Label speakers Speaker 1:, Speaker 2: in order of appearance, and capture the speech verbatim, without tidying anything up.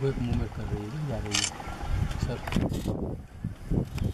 Speaker 1: वो एक मूवमेंट कर रही है, जा रही है सर।